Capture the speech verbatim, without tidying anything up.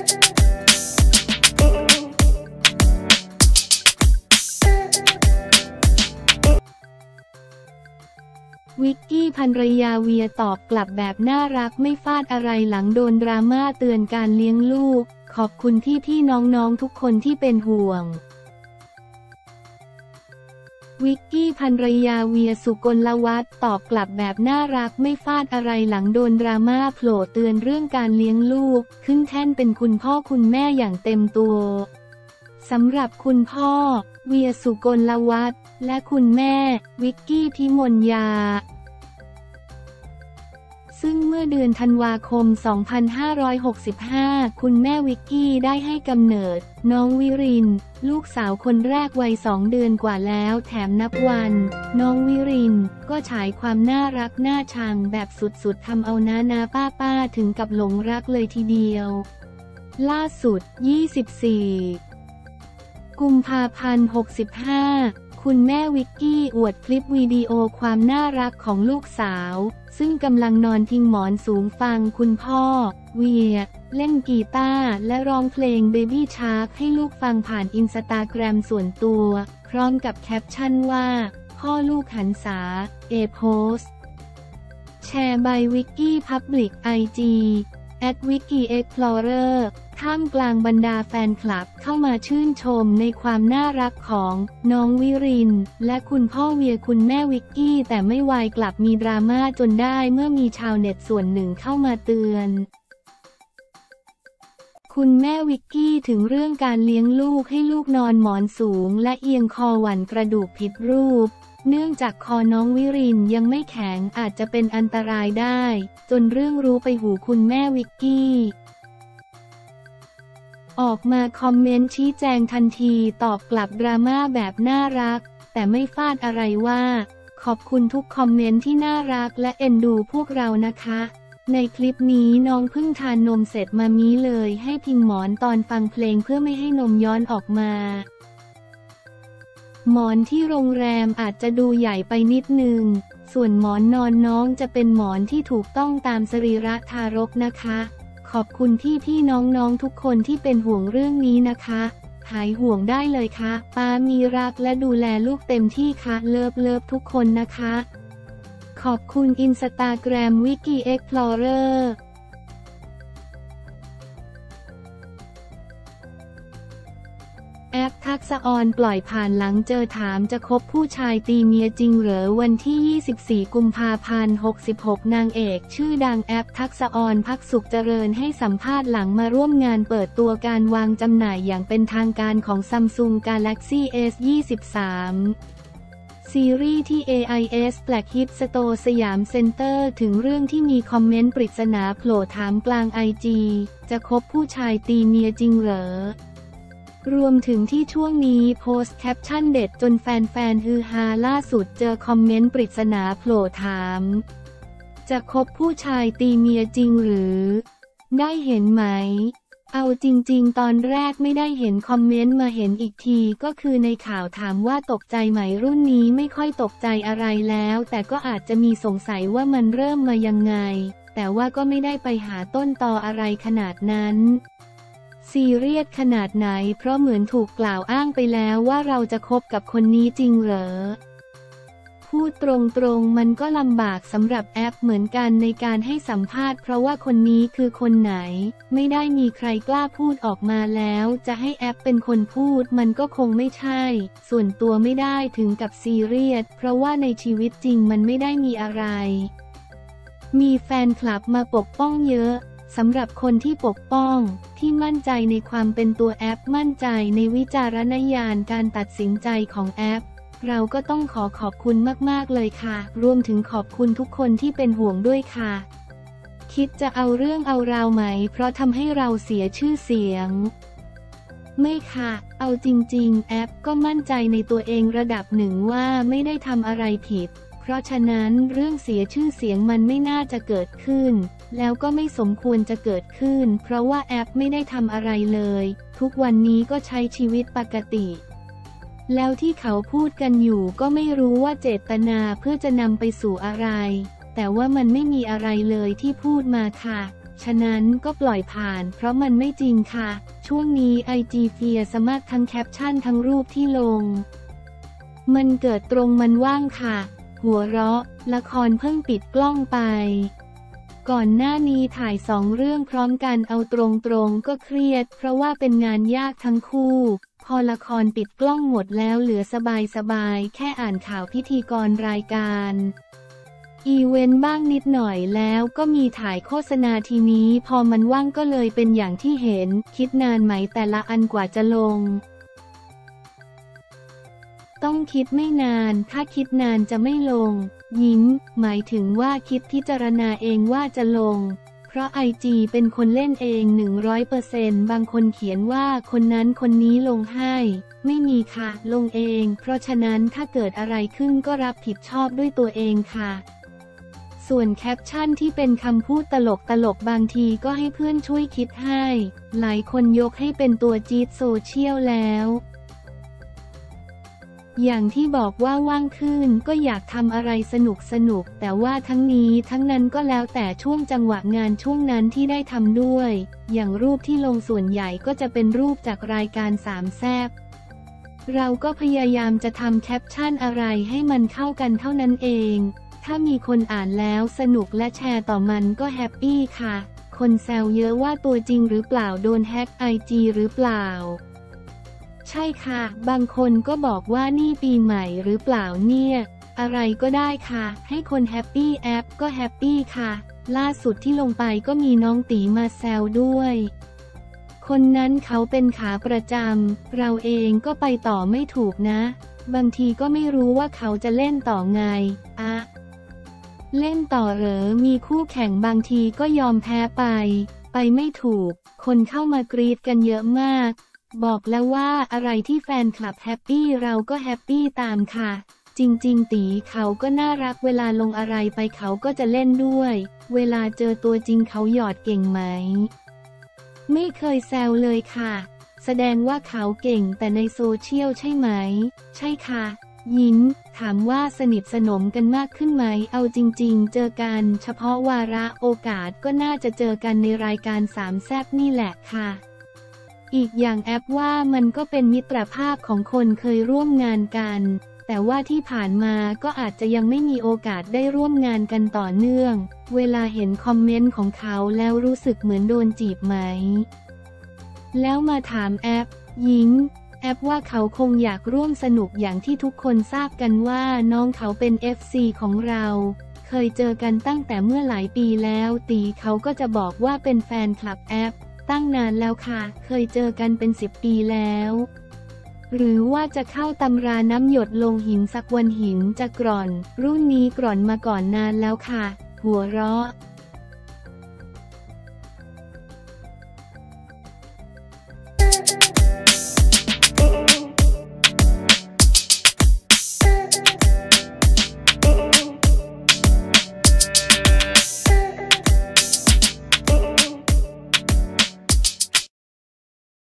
วิกกี้ภรรยาเวียตอบกลับแบบน่ารักไม่ฟาดอะไรหลังโดนดราม่าเตือนการเลี้ยงลูกขอบคุณที่พี่น้องๆทุกคนที่เป็นห่วงวิกกี้ภรรยาเวียสุกลวัฒน์ตอบกลับแบบน่ารักไม่ฟาดอะไรหลังโดนดราม่าโผล่เตือนเรื่องการเลี้ยงลูกขึ้นแท่นเป็นคุณพ่อคุณแม่อย่างเต็มตัวสำหรับคุณพ่อเวียสุกลวัฒน์และคุณแม่วิกกี้พิมลยาซึ่งเมื่อเดือนธันวาคม สองพันห้าร้อยหกสิบห้า คุณแม่วิกกี้ได้ให้กำเนิดน้องวิรินลูกสาวคนแรกวัยสองเดือนกว่าแล้วแถมนับวันน้องวิรินก็ฉายความน่ารักน่าชังแบบสุดๆทำเอาน้านาป้าป้าถึงกับหลงรักเลยทีเดียวล่าสุดยี่สิบสี่กุมภาพันธ์หกสิบห้าคุณแม่วิกกี้อวดคลิปวิดีโอความน่ารักของลูกสาวซึ่งกำลังนอนพิงหมอนสูงฟังคุณพ่อเวียเล่นกีตาร์และร้องเพลง Baby Shark ให้ลูกฟังผ่านอินสตาแกรมส่วนตัวพร้อมกับแคปชั่นว่าพ่อลูกหันษาเอโพสแชร์ by Wiki Public ไอ จี แอท วิกกี้เอ็กซ์พลอเรอร์ ท่ามกลางบรรดาแฟนคลับเข้ามาชื่นชมในความน่ารักของน้องวิรินและคุณพ่อเวียคุณแม่วิกกี้แต่ไม่วายกลับมีดราม่าจนได้เมื่อมีชาวเน็ตส่วนหนึ่งเข้ามาเตือนคุณแม่วิกกี้ถึงเรื่องการเลี้ยงลูกให้ลูกนอนหมอนสูงและเอียงคอหวันกระดูกผิดรูปเนื่องจากคอน้องวิรินยังไม่แข็งอาจจะเป็นอันตรายได้จนเรื่องรู้ไปหูคุณแม่วิกกี้ออกมาคอมเมนต์ชี้แจงทันทีตอบกลับดราม่าแบบน่ารักแต่ไม่ฟาดอะไรว่าขอบคุณทุกคอมเมนต์ที่น่ารักและเอ็นดูพวกเรานะคะในคลิปนี้น้องเพิ่งทานนมเสร็จมามีเลยให้พิงหมอนตอนฟังเพลงเพื่อไม่ให้นมย้อนออกมาหมอนที่โรงแรมอาจจะดูใหญ่ไปนิดนึงส่วนหมอนนอนน้องจะเป็นหมอนที่ถูกต้องตามสรีระทารกนะคะขอบคุณพี่พี่น้องๆทุกคนที่เป็นห่วงเรื่องนี้นะคะหายห่วงได้เลยค่ะป้ามีรักและดูแลลูกเต็มที่ค่ะเลิฟเลิฟทุกคนนะคะขอบคุณอินสตาแกรมวิกกี้เอ็กซ์พลอเรอร์แอปทักษะออนปล่อยผ่านหลังเจอถามจะคบผู้ชายตีเมียจริงเหรอวันที่ยี่สิบสี่กุมภาพันธ์หกสิบหกนางเอกชื่อดังแอปทักษะออนภักสุขเจริญให้สัมภาษณ์หลังมาร่วมงานเปิดตัวการวางจำหน่ายอย่างเป็นทางการของ Samsung Galaxy เอส ยี่สิบสามซีรีส์ที่ เอ ไอ เอส Flagship Store สยามเซ็นเตอร์ถึงเรื่องที่มีคอมเมนต์ปริศนาโผล่ถามกลางไอจีจะคบผู้ชายตีเมียจริงเหรอรวมถึงที่ช่วงนี้โพสต์แคปชั่นเด็ดจนแฟนๆฮือฮาล่าสุดเจอคอมเมนต์ปริศนาโผล่ถามจะคบผู้ชายตีเมียจริงหรือได้เห็นไหมเอาจริงๆตอนแรกไม่ได้เห็นคอมเมนต์มาเห็นอีกทีก็คือในข่าวถามว่าตกใจไหมรุ่นนี้ไม่ค่อยตกใจอะไรแล้วแต่ก็อาจจะมีสงสัยว่ามันเริ่มมายังไงแต่ว่าก็ไม่ได้ไปหาต้นตออะไรขนาดนั้นซีเรียสขนาดไหนเพราะเหมือนถูกกล่าวอ้างไปแล้วว่าเราจะคบกับคนนี้จริงเหรอพูดตรงๆมันก็ลำบากสำหรับแอปเหมือนกันในการให้สัมภาษณ์เพราะว่าคนนี้คือคนไหนไม่ได้มีใครกล้าพูดออกมาแล้วจะให้แอปเป็นคนพูดมันก็คงไม่ใช่ส่วนตัวไม่ได้ถึงกับซีเรียสเพราะว่าในชีวิตจริงมันไม่ได้มีอะไรมีแฟนคลับมาปกป้องเยอะสำหรับคนที่ปกป้องที่มั่นใจในความเป็นตัวแอปมั่นใจในวิจารณญาณการตัดสินใจของแอปเราก็ต้องขอขอบคุณมากๆเลยค่ะรวมถึงขอบคุณทุกคนที่เป็นห่วงด้วยค่ะคิดจะเอาเรื่องเอาราวไหมเพราะทำให้เราเสียชื่อเสียงไม่ค่ะเอาจริงๆแอปก็มั่นใจในตัวเองระดับหนึ่งว่าไม่ได้ทำอะไรผิดเพราะฉะนั้นเรื่องเสียชื่อเสียงมันไม่น่าจะเกิดขึ้นแล้วก็ไม่สมควรจะเกิดขึ้นเพราะว่าแอปไม่ได้ทำอะไรเลยทุกวันนี้ก็ใช้ชีวิตปกติแล้วที่เขาพูดกันอยู่ก็ไม่รู้ว่าเจตนาเพื่อจะนำไปสู่อะไรแต่ว่ามันไม่มีอะไรเลยที่พูดมาค่ะฉะนั้นก็ปล่อยผ่านเพราะมันไม่จริงค่ะช่วงนี้ไอจีเฟียสมากทั้งแคปชั่นทั้งรูปที่ลงมันเกิดตรงมันว่างค่ะหัวเราะละครเพิ่งปิดกล้องไปก่อนหน้านี้ถ่ายสองเรื่องพร้อมกันเอาตรงๆก็เครียดเพราะว่าเป็นงานยากทั้งคู่พอละครปิดกล้องหมดแล้วเหลือสบายๆแค่อ่านข่าวพิธีกรรายการอีเวนต์บ้างนิดหน่อยแล้วก็มีถ่ายโฆษณาทีนี้พอมันว่างก็เลยเป็นอย่างที่เห็นคิดนานไหมแต่ละอันกว่าจะลงต้องคิดไม่นานถ้าคิดนานจะไม่ลงยิ้มหมายถึงว่าคิดพิจารณาเองว่าจะลงเพราะไอจีเป็นคนเล่นเอง หนึ่งร้อยเปอร์เซ็นต์ บางคนเขียนว่าคนนั้นคนนี้ลงให้ไม่มีค่ะลงเองเพราะฉะนั้นถ้าเกิดอะไรขึ้นก็รับผิดชอบด้วยตัวเองค่ะส่วนแคปชั่นที่เป็นคำพูดตลกตลกบางทีก็ให้เพื่อนช่วยคิดให้หลายคนยกให้เป็นตัวจี๊ดโซเชียลแล้วอย่างที่บอกว่าว่างขึ้นก็อยากทำอะไรสนุกสนุกแต่ว่าทั้งนี้ทั้งนั้นก็แล้วแต่ช่วงจังหวะงานช่วงนั้นที่ได้ทำด้วยอย่างรูปที่ลงส่วนใหญ่ก็จะเป็นรูปจากรายการสามแซ่บเราก็พยายามจะทำแคปชั่นอะไรให้มันเข้ากันเท่านั้นเองถ้ามีคนอ่านแล้วสนุกและแชร์ต่อมันก็แฮปปี้ค่ะคนแซวเยอะว่าตัวจริงหรือเปล่าโดนแฮกไอจีหรือเปล่าใช่ค่ะบางคนก็บอกว่านี่ปีใหม่หรือเปล่าเนี่ยอะไรก็ได้ค่ะให้คนแฮปปี้แอปก็แฮปปี้ค่ะล่าสุดที่ลงไปก็มีน้องตีมาแซวด้วยคนนั้นเขาเป็นขาประจำเราเองก็ไปต่อไม่ถูกนะบางทีก็ไม่รู้ว่าเขาจะเล่นต่อไงอะเล่นต่อเหรอมีคู่แข่งบางทีก็ยอมแพ้ไปไปไม่ถูกคนเข้ามากรีดกันเยอะมากบอกแล้วว่าอะไรที่แฟนคลับแฮปปี้เราก็แฮปปี้ตามค่ะจริงๆตีเขาก็น่ารักเวลาลงอะไรไปเขาก็จะเล่นด้วยเวลาเจอตัวจริงเขาหยอดเก่งไหมไม่เคยแซวเลยค่ะแสดงว่าเขาเก่งแต่ในโซเชียลใช่ไหมใช่ค่ะยิ้มถามว่าสนิทสนมกันมากขึ้นไหมเอาจริงๆเจอกันเฉพาะวาระโอกาสก็น่าจะเจอกันในรายการสามแซ่บนี่แหละค่ะอีกอย่างแอปว่ามันก็เป็นมิตรภาพของคนเคยร่วมงานกันแต่ว่าที่ผ่านมาก็อาจจะยังไม่มีโอกาสได้ร่วมงานกันต่อเนื่องเวลาเห็นคอมเมนต์ของเขาแล้วรู้สึกเหมือนโดนจีบไหมแล้วมาถามแอปยิงแอปว่าเขาคงอยากร่วมสนุกอย่างที่ทุกคนทราบกันว่าน้องเขาเป็น เอฟ ซี ของเราเคยเจอกันตั้งแต่เมื่อหลายปีแล้วตีเขาก็จะบอกว่าเป็นแฟนคลับแอปตั้งนานแล้วค่ะเคยเจอกันเป็นสิบปีแล้วหรือว่าจะเข้าตำราน้ำหยดลงหินสักวันหินจะกร่อนรุ่นนี้กร่อนมาก่อนนานแล้วค่ะหัวเราะ